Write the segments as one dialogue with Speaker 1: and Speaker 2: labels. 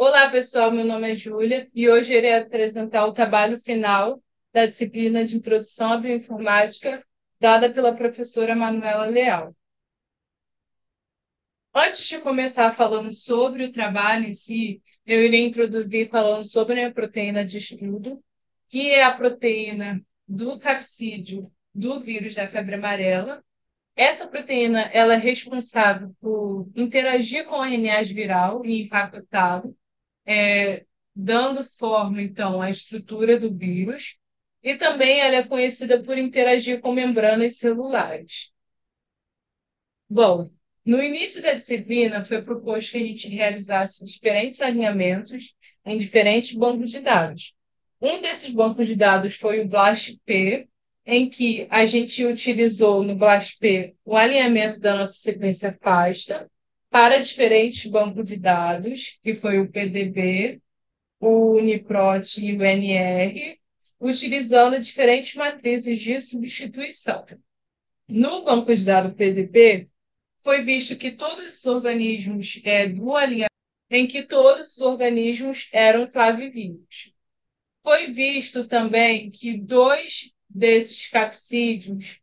Speaker 1: Olá, pessoal. Meu nome é Júlia e hoje irei apresentar o trabalho final da disciplina de Introdução à Bioinformática, dada pela professora Manuela Leal. Antes de começar falando sobre o trabalho em si, eu irei introduzir falando sobre a proteína de estudo, que é a proteína do capsídeo do vírus da febre amarela. Essa proteína ela é responsável por interagir com o RNA viral e impactá-lo, dando forma, então, à estrutura do vírus, e também ela é conhecida por interagir com membranas celulares. Bom, no início da disciplina foi proposto que a gente realizasse diferentes alinhamentos em diferentes bancos de dados. Um desses bancos de dados foi o BLAST-P, em que a gente utilizou no BLAST-P o alinhamento da nossa sequência FASTA para diferentes bancos de dados, que foi o PDB, o UniProt e o NR, utilizando diferentes matrizes de substituição. No banco de dados PDB, foi visto que todos os organismos do alinhamento, em que todos os organismos eram flavivírus. Foi visto também que dois desses capsídeos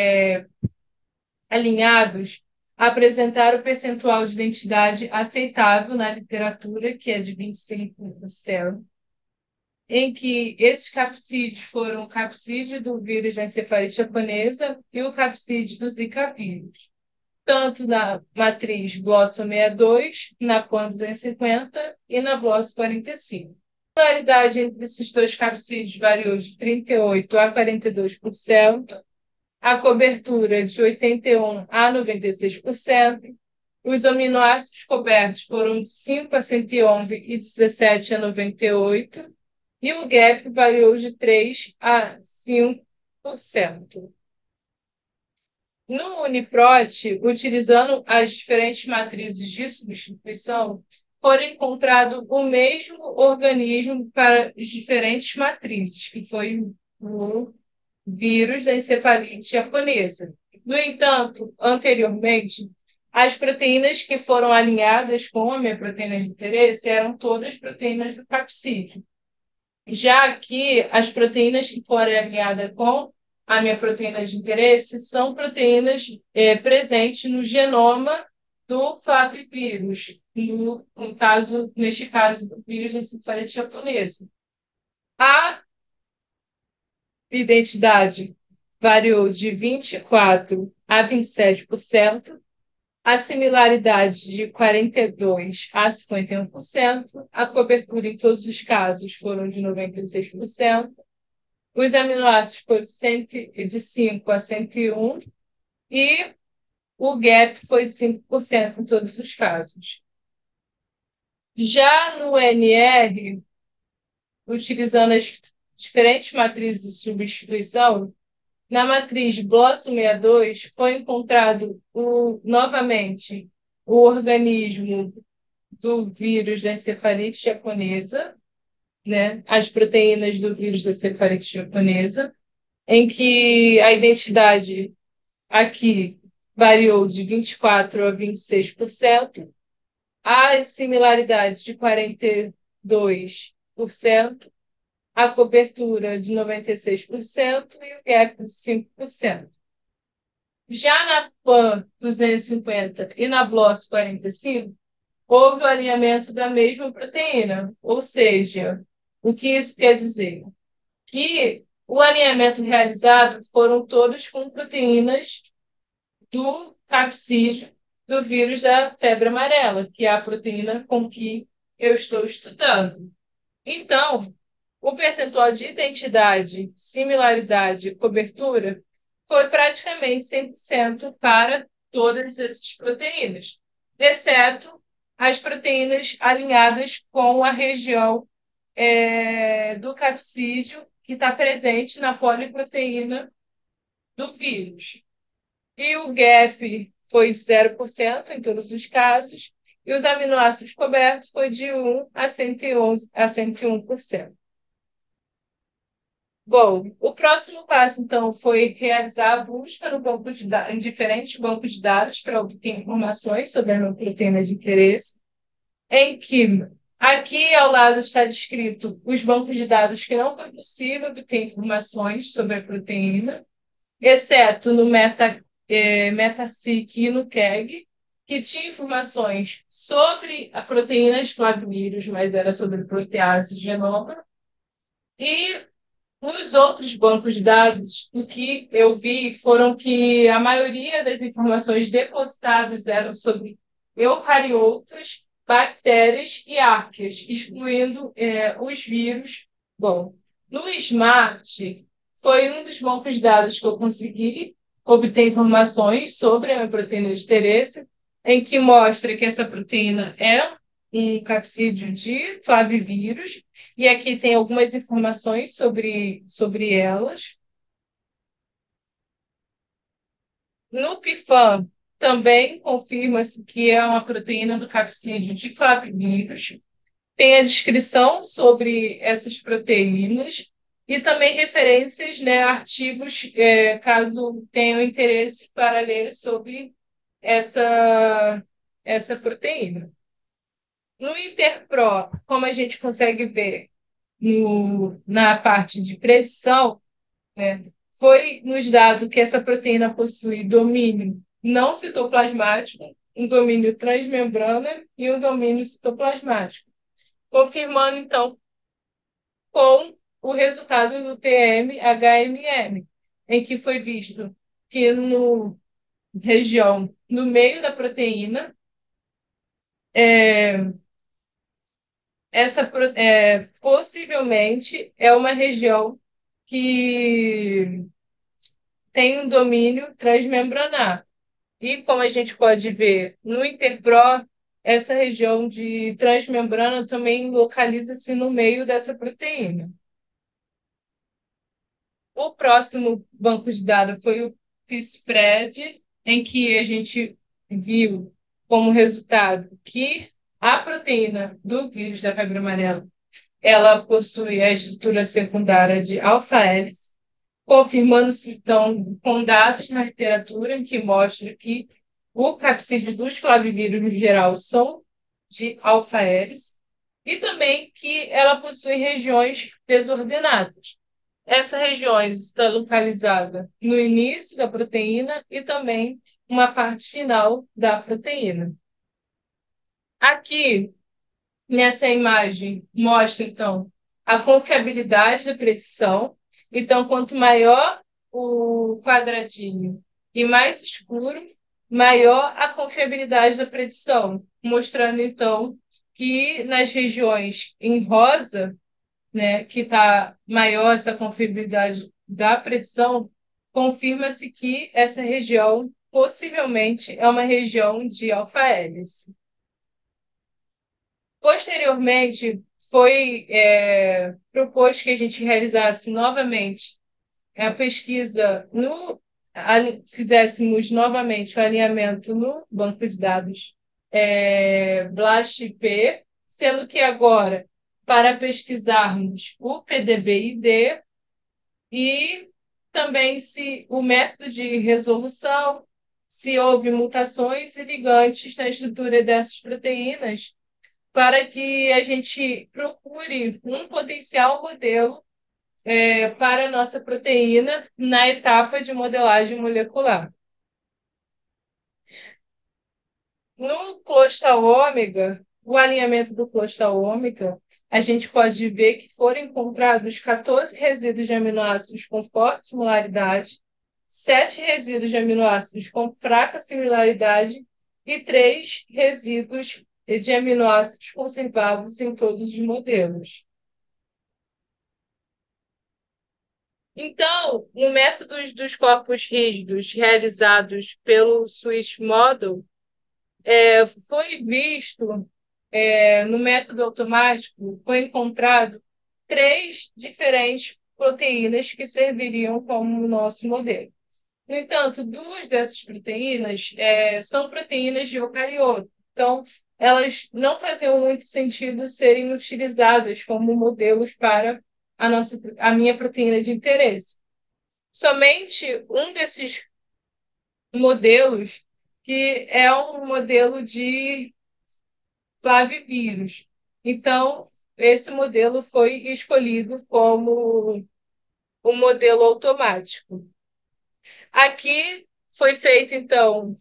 Speaker 1: alinhados apresentaram percentual de identidade aceitável na literatura, que é de 25%, em que esses capsídeos foram o capsídeo do vírus da encefalite japonesa e o capsídeo do Zika vírus, tanto na matriz BLOSS 62, na PAN 250 e na BLOSS 45. A polaridade entre esses dois capsídeos variou de 38% a 42%, a cobertura de 81% a 96%, os aminoácidos cobertos foram de 5 a 111 e 17 a 98%, e o gap variou de 3% a 5%. No UniProt, utilizando as diferentes matrizes de substituição, foram encontrado o mesmo organismo para as diferentes matrizes, que foi o vírus da encefalite japonesa. No entanto, anteriormente, as proteínas que foram alinhadas com a minha proteína de interesse eram todas proteínas do capsídeo. Já que as proteínas que foram alinhadas com a minha proteína de interesse são proteínas presentes no genoma do flavivírus, neste caso, do vírus da encefalite japonesa. A identidade variou de 24% a 27%, a similaridade de 42% a 51%, a cobertura em todos os casos foram de 96%, os aminoácidos foram de 5 a 101 e o gap foi de 5% em todos os casos. Já no NR, utilizando as diferentes matrizes de substituição, na matriz BLOSS 62 foi encontrado novamente o organismo do vírus da encefalite japonesa, né, as proteínas do vírus da encefalite japonesa, em que a identidade aqui variou de 24% a 26%, a similaridade de 42%, a cobertura de 96% e o gap de 5%. Já na PAN 250 e na BLOSS 45, houve o alinhamento da mesma proteína, ou seja, o que isso quer dizer? Que o alinhamento realizado foram todos com proteínas do capsídeo do vírus da febre amarela, que é a proteína com que eu estou estudando. Então, o percentual de identidade, similaridade e cobertura foi praticamente 100% para todas essas proteínas, exceto as proteínas alinhadas com a região do capsídeo que está presente na poliproteína do vírus. E o gap foi de 0% em todos os casos, e os aminoácidos cobertos foi de 1 a 111, a 101%. Bom, o próximo passo, então, foi realizar a busca no banco em diferentes bancos de dados para obter informações sobre a proteína de interesse, em que Aqui ao lado está descrito os bancos de dados que não foi possível obter informações sobre a proteína, exceto no MetaSeq e no KEGG, que tinha informações sobre a proteína de flavivírus, mas era sobre protease genoma. E os outros bancos de dados, o que eu vi foram que a maioria das informações depositadas eram sobre eucariotas, bactérias e arqueias, excluindo os vírus. Bom, no SMART foi um dos bancos de dados que eu consegui obter informações sobre a proteína de interesse, em que mostra que essa proteína é um capsídeo de flavivírus, e aqui tem algumas informações sobre elas. No PIFAM, também confirma-se que é uma proteína do capsídeo de flavivírus. Tem a descrição sobre essas proteínas e também referências, né, artigos, caso tenham interesse para ler sobre essa, essa proteína. No Interpro, como a gente consegue ver na parte de predição, né, foi nos dado que essa proteína possui domínio não citoplasmático, um domínio transmembrana e um domínio citoplasmático, confirmando, então, com o resultado do TM-HMM, em que foi visto que no região no meio da proteína, é, possivelmente é uma região que tem um domínio transmembranar. E como a gente pode ver no Interpro, essa região de transmembrana também localiza-se no meio dessa proteína. O próximo banco de dados foi o PISPRED, em que a gente viu como resultado que a proteína do vírus da febre amarela ela possui a estrutura secundária de alfa-hélice, confirmando-se, então, com dados na literatura que mostram que o capsídeo dos flavivírus, no geral, são de alfa-hélice, e também que ela possui regiões desordenadas. Essa região está localizada no início da proteína e também uma parte final da proteína. Aqui, nessa imagem, mostra, então, a confiabilidade da predição. Então, quanto maior o quadradinho e mais escuro, maior a confiabilidade da predição, mostrando, então, que nas regiões em rosa, né, que está maior essa confiabilidade da predição, confirma-se que essa região possivelmente é uma região de alfa-hélice. Posteriormente, foi proposto que a gente realizasse novamente a pesquisa fizéssemos novamente o alinhamento no banco de dados BLAST-P, sendo que agora, para pesquisarmos o PDB-ID e também se o método de resolução, se houve mutações e ligantes na estrutura dessas proteínas, para que a gente procure um potencial modelo para a nossa proteína na etapa de modelagem molecular. No clustal ômega, o alinhamento do clustal ômega, a gente pode ver que foram encontrados 14 resíduos de aminoácidos com forte similaridade, 7 resíduos de aminoácidos com fraca similaridade e 3 resíduos de aminoácidos conservados em todos os modelos. Então, no método dos corpos rígidos realizados pelo Swiss Model, foi visto, no método automático, foi encontrado 3 diferentes proteínas que serviriam como nosso modelo. No entanto, 2 dessas proteínas são proteínas de eucarioto. Então, elas não faziam muito sentido serem utilizadas como modelos para a minha proteína de interesse. Somente um desses modelos, que é um modelo de flavivírus. Então, esse modelo foi escolhido como o modelo automático. Aqui foi feito, então,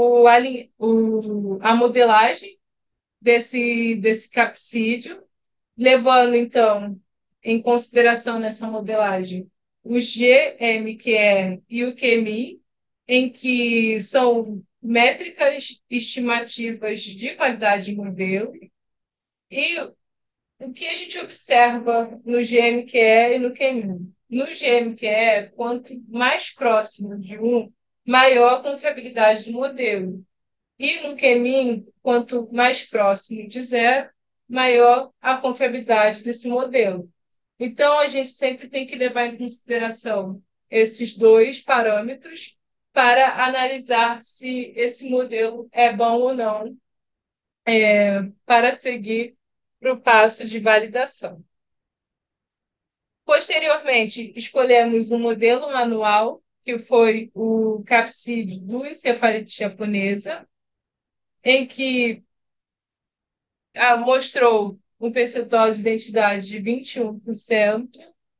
Speaker 1: a modelagem desse capsídeo, levando, então, em consideração nessa modelagem o GMQE e o QMI, em que são métricas estimativas de qualidade de modelo, e o que a gente observa no GMQE e no QMI? No GMQE, quanto mais próximo de um, maior a confiabilidade do modelo. E no QMIN, quanto mais próximo de zero, maior a confiabilidade desse modelo. Então, a gente sempre tem que levar em consideração esses dois parâmetros para analisar se esse modelo é bom ou não, para seguir para o passo de validação. Posteriormente, escolhemos um modelo manual, que foi o capsídeo do encefalite japonesa, em que mostrou um percentual de identidade de 21%.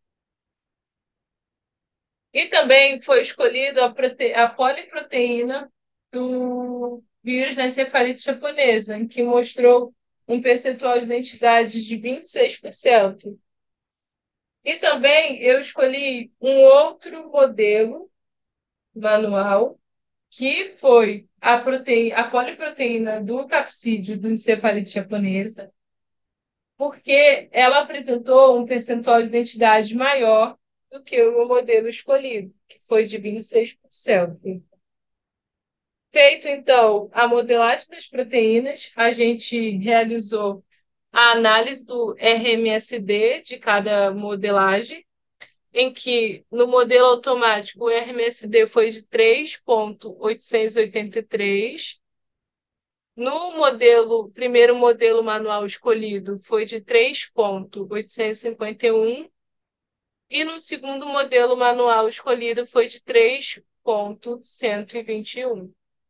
Speaker 1: E também foi escolhido a poliproteína do vírus da encefalite japonesa, em que mostrou um percentual de identidade de 26%. E também eu escolhi um outro modelo manual, que foi a poliproteína do capsídeo do encefalite japonesa, porque ela apresentou um percentual de identidade maior do que o modelo escolhido, que foi de 26%. Feito, então, a modelagem das proteínas, a gente realizou a análise do RMSD de cada modelagem, em que no modelo automático o RMSD foi de 3,883. No primeiro modelo manual escolhido foi de 3,851 e no segundo modelo manual escolhido foi de 3,121.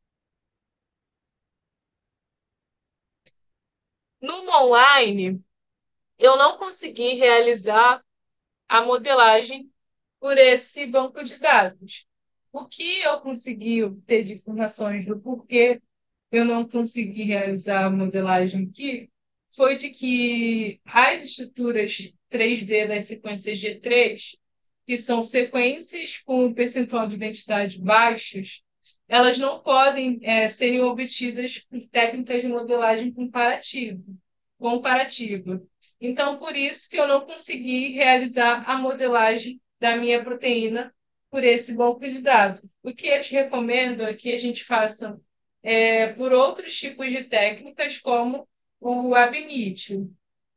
Speaker 1: No online, eu não consegui realizar a modelagem por esse banco de dados. O que eu consegui obter de informações do porquê eu não consegui realizar a modelagem aqui foi de que as estruturas 3D das sequências G3, que são sequências com percentual de identidade baixos, elas não podem serem obtidas por técnicas de modelagem comparativa. Então, por isso que eu não consegui realizar a modelagem da minha proteína por esse banco de dados. O que eu te recomendo é que a gente faça por outros tipos de técnicas, como o ab initio.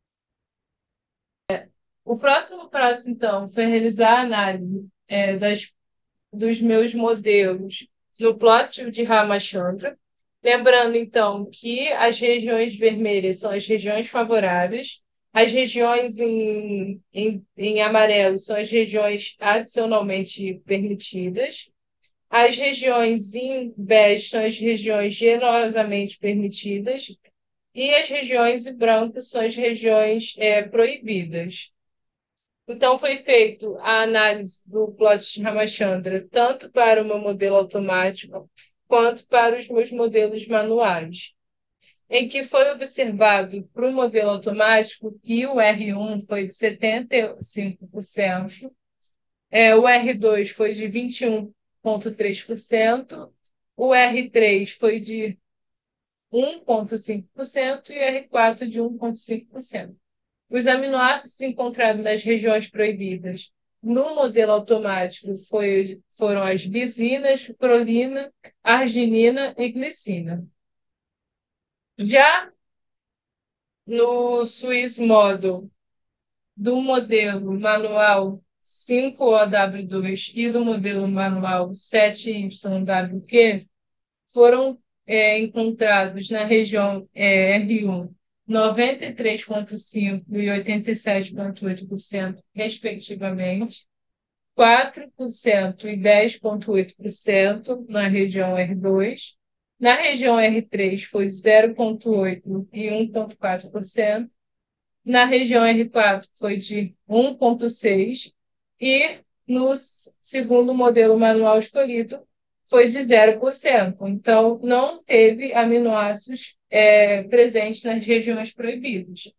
Speaker 1: O próximo passo, então, foi realizar a análise dos meus modelos no plot de Ramachandra. Lembrando, então, que as regiões vermelhas são as regiões favoráveis, as regiões em amarelo são as regiões adicionalmente permitidas, as regiões em bege são as regiões generosamente permitidas e as regiões em branco são as regiões proibidas. Então, foi feita a análise do plot de Ramachandra, tanto para o meu modelo automático quanto para os meus modelos manuais, em que foi observado para o modelo automático que o R1 foi de 75%, o R2 foi de 21,3%, o R3 foi de 1,5% e o R4 de 1,5%. Os aminoácidos encontrados nas regiões proibidas no modelo automático foram as lisinas, prolina, arginina e glicina. Já no Swiss Model do modelo manual 5OW2 e do modelo manual 7YWQ, foram encontrados na região R1 93,5% e 87,8%, respectivamente, 4% e 10,8% na região R2. Na região R3 foi 0,8% e 1,4%, na região R4 foi de 1,6 e no segundo modelo manual escolhido foi de 0%. Então, não teve aminoácidos presentes nas regiões proibidas.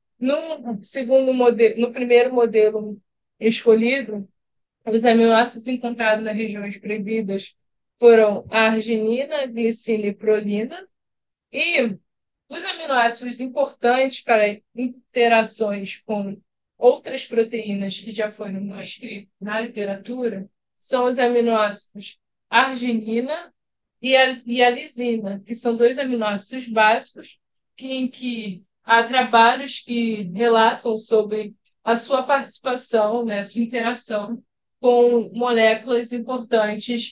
Speaker 1: No primeiro modelo escolhido, os aminoácidos encontrados nas regiões proibidas foram a arginina, glicina e prolina, e os aminoácidos importantes para interações com outras proteínas que já foram escritos na literatura são os aminoácidos arginina e a lisina, que são dois aminoácidos básicos em que há trabalhos que relatam sobre a sua participação, né, a sua interação com moléculas importantes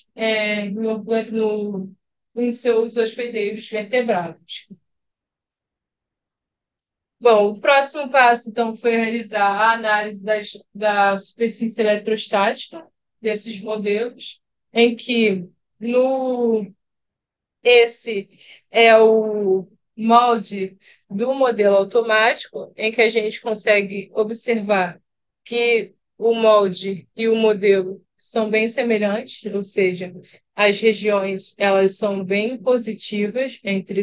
Speaker 1: em seus hospedeiros vertebrados. Bom, o próximo passo, então, foi realizar a análise da superfície eletrostática desses modelos, em que no esse é o molde do modelo automático, em que a gente consegue observar que o molde e o modelo são bem semelhantes, ou seja, as regiões elas são bem positivas entre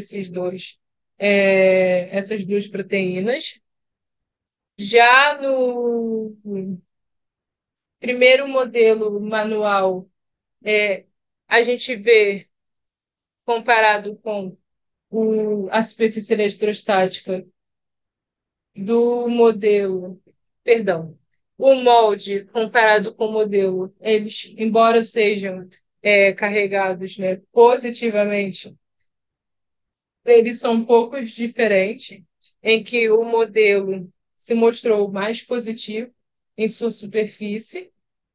Speaker 1: essas duas proteínas. Já no primeiro modelo manual, a gente vê, comparado com a superfície eletrostática do modelo, perdão, o molde comparado com o modelo, eles, embora sejam carregados, né, positivamente, eles são um pouco diferentes, em que o modelo se mostrou mais positivo em sua superfície,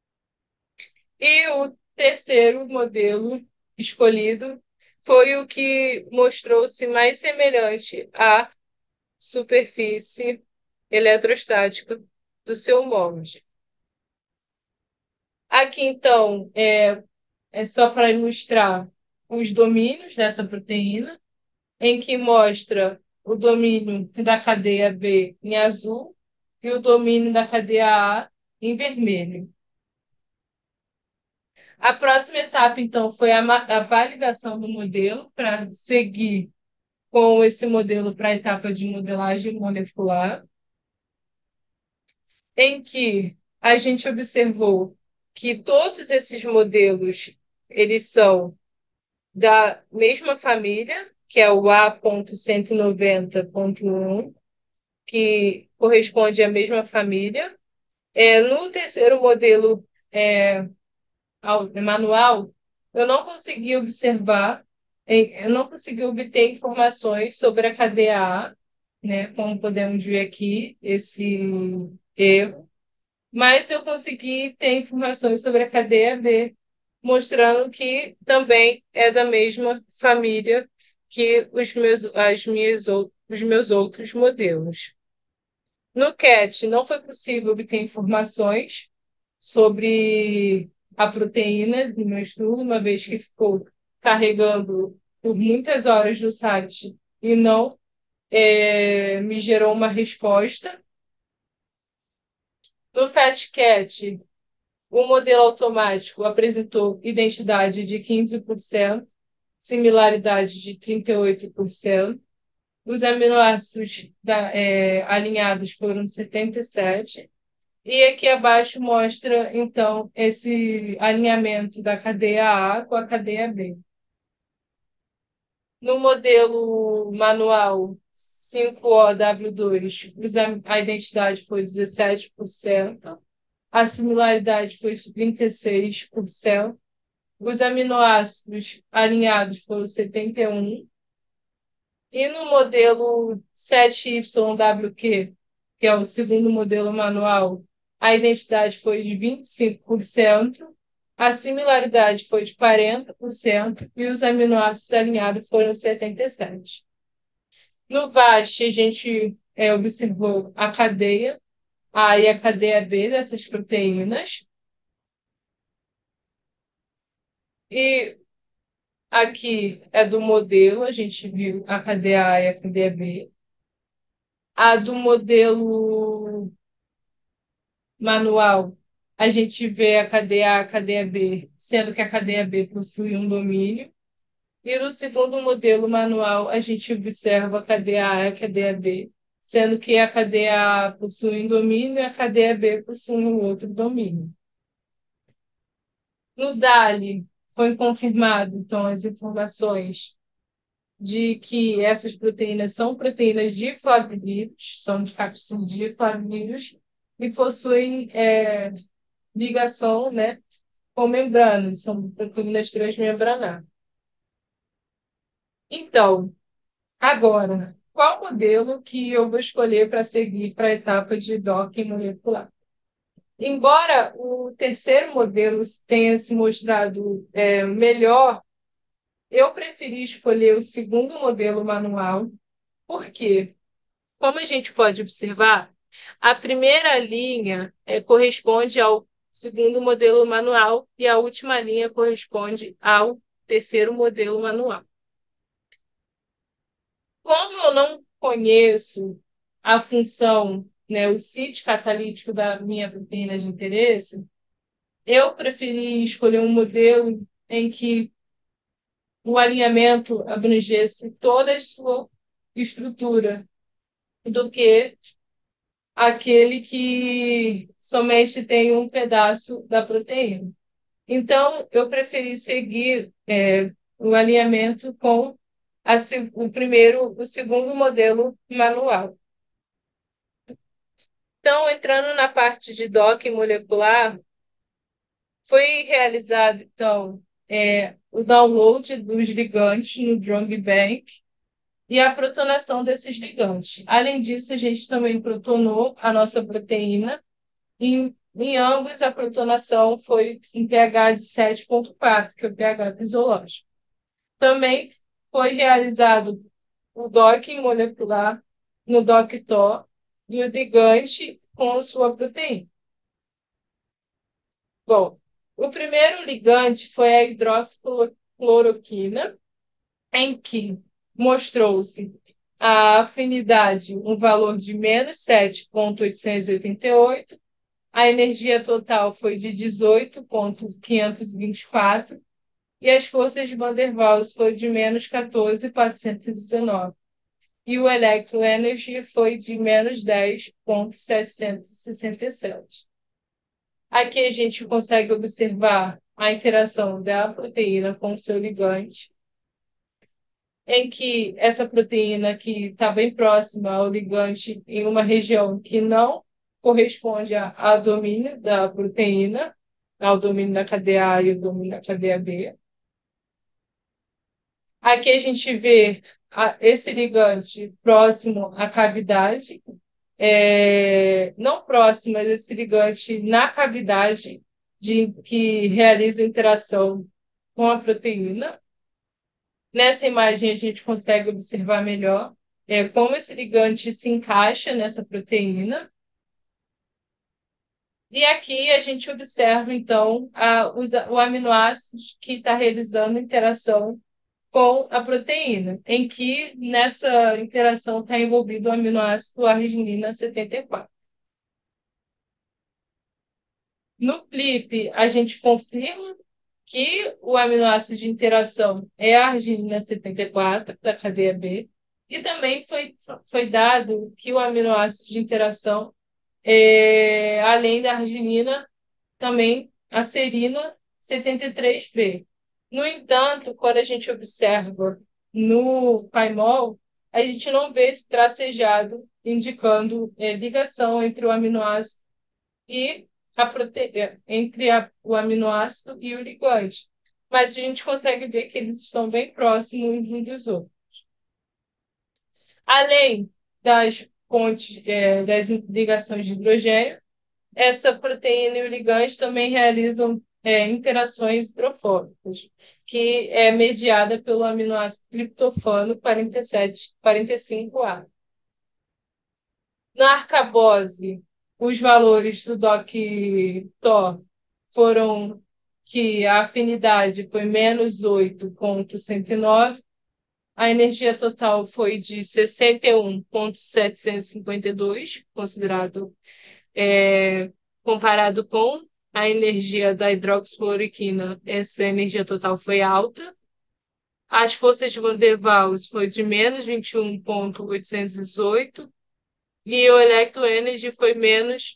Speaker 1: e o terceiro modelo escolhido foi o que mostrou-se mais semelhante à superfície eletrostática do seu molde. Aqui, então, é só para ilustrar os domínios dessa proteína, em que mostra o domínio da cadeia B em azul e o domínio da cadeia A em vermelho. A próxima etapa, então, foi a validação do modelo para seguir com esse modelo para a etapa de modelagem molecular, em que a gente observou que todos esses modelos eles são da mesma família, que é o A.190.1, que corresponde à mesma família. No terceiro modelo manual, eu não consegui observar, eu não consegui obter informações sobre a cadeia A, né, como podemos ver aqui, esse erro, mas eu consegui ter informações sobre a cadeia B, mostrando que também é da mesma família que os meus outros modelos. No CAT, não foi possível obter informações sobre a proteína do meu estudo, uma vez que ficou carregando por muitas horas no site e não me gerou uma resposta. No FATCAT, o modelo automático apresentou identidade de 15%, similaridade de 38%. Os aminoácidos alinhados foram 77%. E aqui abaixo mostra, então, esse alinhamento da cadeia A com a cadeia B. No modelo manual 5OW2, a identidade foi 17%, a similaridade foi 36%, os aminoácidos alinhados foram 71%, e no modelo 7YWQ, que é o segundo modelo manual, a identidade foi de 25%, a similaridade foi de 40% e os aminoácidos alinhados foram 77%. No VAST, a gente observou a cadeia A e a cadeia B dessas proteínas. E aqui é do modelo, a gente viu a cadeia A e a cadeia B. A do modelo manual, a gente vê a cadeia A, a cadeia B, sendo que a cadeia B possui um domínio. E no segundo modelo manual, a gente observa a cadeia A e a cadeia B, sendo que a cadeia A possui um domínio e a cadeia B possui um outro domínio. No DALI, foi confirmado, então, as informações de que essas proteínas são proteínas de flavinídeos, são de capsídeo de flavinídeos, e possuem ligação, né, com membranas, são proteínas transmembranadas. Então, agora, qual modelo que eu vou escolher para seguir para a etapa de docking molecular? Embora o terceiro modelo tenha se mostrado melhor, eu preferi escolher o segundo modelo manual, porque, como a gente pode observar, a primeira linha corresponde ao segundo modelo manual e a última linha corresponde ao terceiro modelo manual. Como eu não conheço a função, né, o sítio catalítico da minha proteína de interesse, eu preferi escolher um modelo em que o alinhamento abrangesse toda a sua estrutura, do que aquele que somente tem um pedaço da proteína. Então, eu preferi seguir o alinhamento com o segundo modelo manual. Então, entrando na parte de docking molecular, foi realizado, então, o download dos ligantes no Drug Bank e a protonação desses ligantes. Além disso, a gente também protonou a nossa proteína e em ambos a protonação foi em pH de 7,4, que é o pH fisiológico. Também foi realizado o docking molecular no DocTor e o ligante com a sua proteína. Bom, o primeiro ligante foi a hidroxicloroquina, em que mostrou-se a afinidade, um valor de menos 7,888, a energia total foi de 18,524 e as forças de Van der Waals foi de menos 14,419 e o Electron Energy foi de menos 10,767. Aqui a gente consegue observar a interação da proteína com o seu ligante, em que essa proteína que está bem próxima ao ligante em uma região que não corresponde ao domínio da proteína, ao domínio da cadeia A e ao domínio da cadeia B. Aqui a gente vê esse ligante próximo à cavidade, não próximo, mas esse ligante na cavidade que realiza interação com a proteína. Nessa imagem, a gente consegue observar melhor como esse ligante se encaixa nessa proteína. E aqui a gente observa, então, o aminoácido que está realizando interação com a proteína, em que nessa interação está envolvido o aminoácido arginina 74. No PLIP, a gente confirma que o aminoácido de interação é a arginina 74, da cadeia B, e também foi dado que o aminoácido de interação, além da arginina, também a serina 73B. No entanto, quando a gente observa no paimol, a gente não vê esse tracejado indicando ligação entre o aminoácido e o aminoácido e o ligante. Mas a gente consegue ver que eles estão bem próximos uns dos outros. Além das pontes, das ligações de hidrogênio, essa proteína e o ligante também realizam interações hidrofóbicas, que é mediada pelo aminoácido triptofano 45A. Na arcabose, os valores do DOC-TOR foram que a afinidade foi menos 8,109, A energia total foi de 61,752, considerado comparado com a energia da hidroxicloroquina, essa energia total foi alta. As forças de Van der Waals foi de menos 21,818 e o Electro Energy foi menos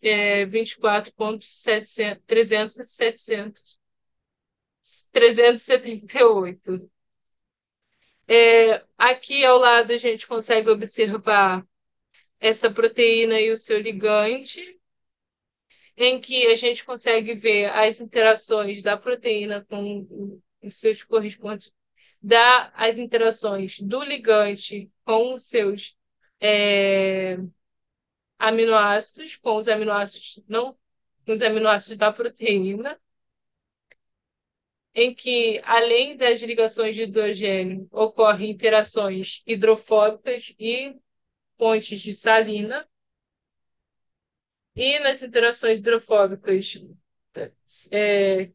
Speaker 1: 24,378. Aqui ao lado a gente consegue observar essa proteína e o seu ligante, em que a gente consegue ver as interações da proteína com os seus correspondentes, as interações do ligante com os seus é, aminoácidos, com os aminoácidos não, com os aminoácidos da proteína, em que, além das ligações de hidrogênio, ocorrem interações hidrofóbicas e pontes de salina, e nas interações hidrofóbicas, é,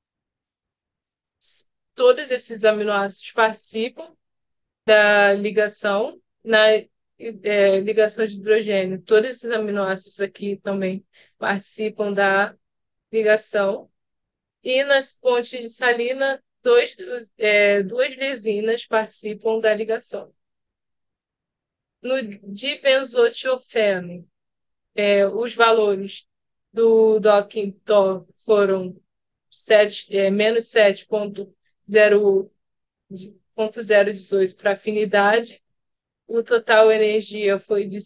Speaker 1: todos esses aminoácidos participam da ligação, na ligação de hidrogênio. Todos esses aminoácidos aqui também participam da ligação. E nas pontes de salina, duas lisinas participam da ligação. No dibenzotiofeno, os valores do Dawkins foram menos 7,018 para afinidade. O total energia foi de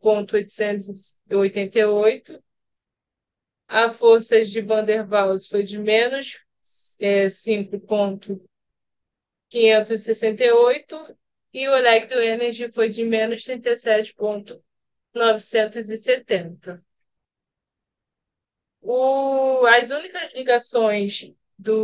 Speaker 1: 5,888. A força de Van der Waals foi de menos 5,568 e o Electro Energy foi de menos 37,970. As únicas ligações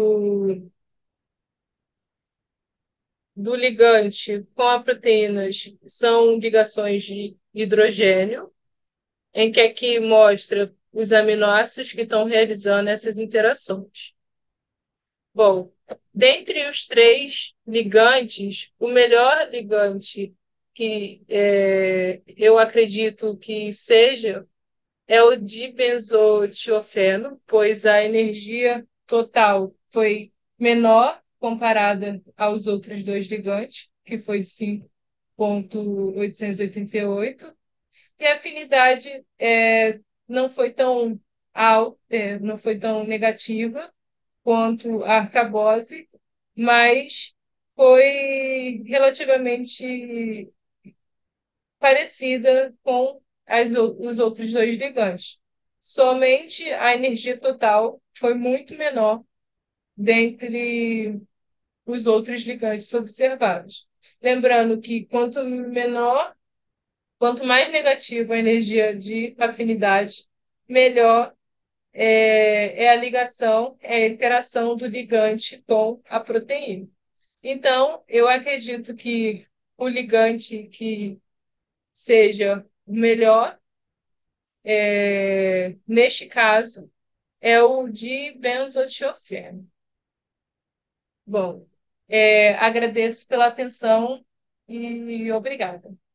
Speaker 1: do ligante com a proteínas são ligações de hidrogênio, em que aqui mostra os aminoácidos que estão realizando essas interações. Bom, dentre os três ligantes, o melhor ligante que eu acredito que seja é o dibenzotiofeno, pois a energia total foi menor comparada aos outros dois ligantes, que foi 5,888, e a afinidade não foi tão alta, não foi tão negativa quanto a arcabose, mas foi relativamente parecida com os outros dois ligantes. Somente a energia total foi muito menor dentre os outros ligantes observados. Lembrando que quanto mais negativa a energia de afinidade, melhor a ligação, é a interação do ligante com a proteína. Então, eu acredito que o ligante que seja o melhor, neste caso, é o de benzotiofeno. Bom, agradeço pela atenção e obrigada.